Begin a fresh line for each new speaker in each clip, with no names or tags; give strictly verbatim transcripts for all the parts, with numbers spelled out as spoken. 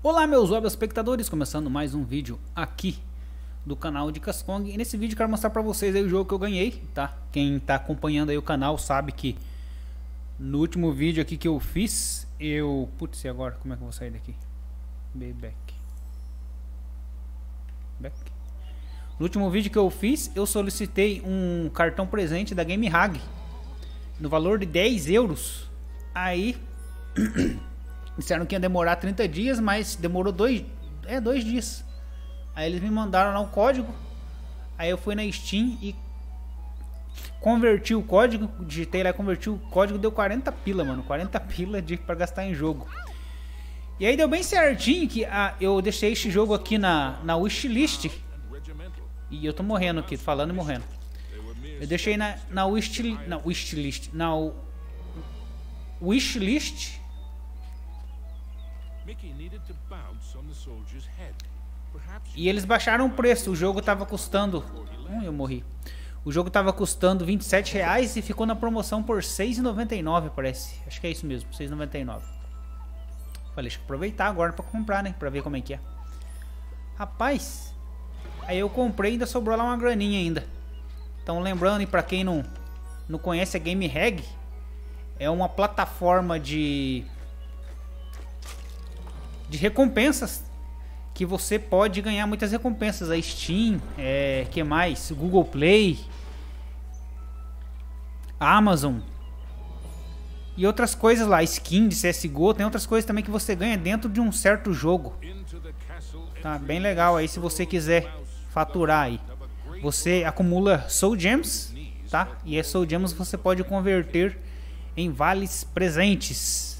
Olá meus web espectadores, começando mais um vídeo aqui do canal de Cascong. E nesse vídeo eu quero mostrar pra vocês aí o jogo que eu ganhei, tá? Quem tá acompanhando aí o canal sabe que no último vídeo aqui que eu fiz, eu... Putz, e agora? Como é que eu vou sair daqui? Back. Back. No último vídeo que eu fiz, eu solicitei um cartão presente da GameHag no valor de dez euros. Aí... disseram que ia demorar trinta dias, mas demorou dois, é, dois dias. Aí eles me mandaram lá um código. Aí eu fui na Steam e converti o código, digitei lá, converti o código, deu quarenta pila, mano, quarenta pila de para gastar em jogo. E aí deu bem certinho que ah, eu deixei esse jogo aqui na na wishlist. E eu tô morrendo aqui, falando e morrendo. Eu deixei na na wishlist, na wishlist, na wishlist. E eles baixaram o preço. O jogo tava custando... Hum, eu morri. O jogo tava custando vinte e sete reais e ficou na promoção por seis reais e noventa e nove, parece. Acho que é isso mesmo, seis reais e noventa e nove. Falei, deixa eu aproveitar agora pra comprar, né? Pra ver como é que é. Rapaz, aí eu comprei e ainda sobrou lá uma graninha ainda. Então lembrando, e pra quem não, não conhece a GameHag, é uma plataforma de... de recompensas, que você pode ganhar muitas recompensas. A Steam, é, que mais? Google Play, Amazon e outras coisas lá, skin de C S G O, tem outras coisas também que você ganha dentro de um certo jogo. Tá bem legal aí se você quiser faturar aí. Você acumula Soul Gems, tá? E as Soul Gems você pode converter em vales presentes.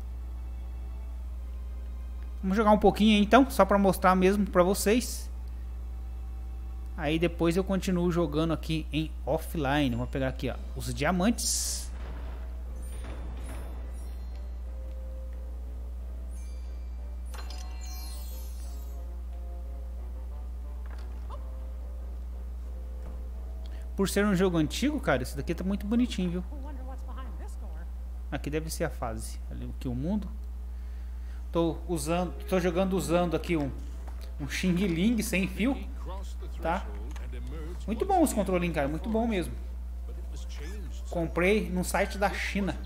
Vamos jogar um pouquinho aí, então, só para mostrar mesmo para vocês. Aí depois eu continuo jogando aqui em offline. Vou pegar aqui, ó, os diamantes. Por ser um jogo antigo, cara, esse daqui tá muito bonitinho, viu? Aqui deve ser a fase. Ali aqui o mundo. Tô usando, tô jogando usando aqui um um Xing Ling sem fio, tá? Muito bom os controlinhos, cara, muito bom mesmo. Comprei no site da China.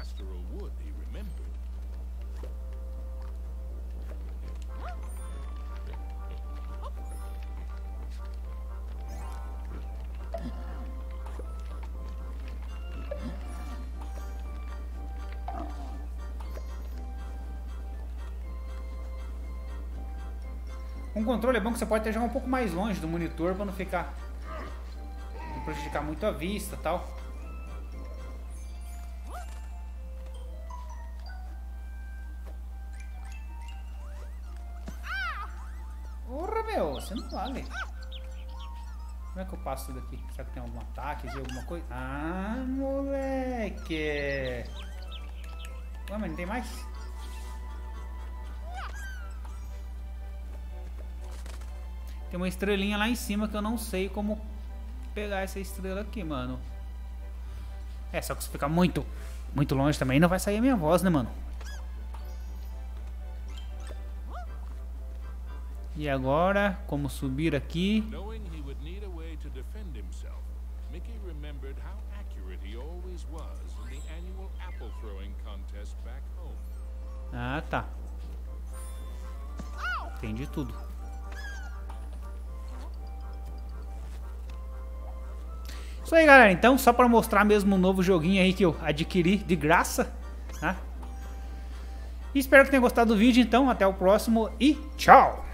Um controle é bom que você pode até jogar um pouco mais longe do monitor para não ficar, não prejudicar muito a vista e tal. Porra, meu, você não vale. Como é que eu passo tudo aqui? Será que tem algum ataque, alguma coisa? Ah, moleque! Ué, mas não tem mais? Tem uma estrelinha lá em cima que eu não sei como pegar essa estrela aqui, mano. É, só que se ficar muito, muito longe também não vai sair a minha voz, né, mano? E agora, como subir aqui? Ah, tá. Entendi tudo. Isso aí, galera, então só para mostrar mesmo um novo joguinho aí que eu adquiri de graça, tá? E espero que tenham gostado do vídeo, então até o próximo e tchau!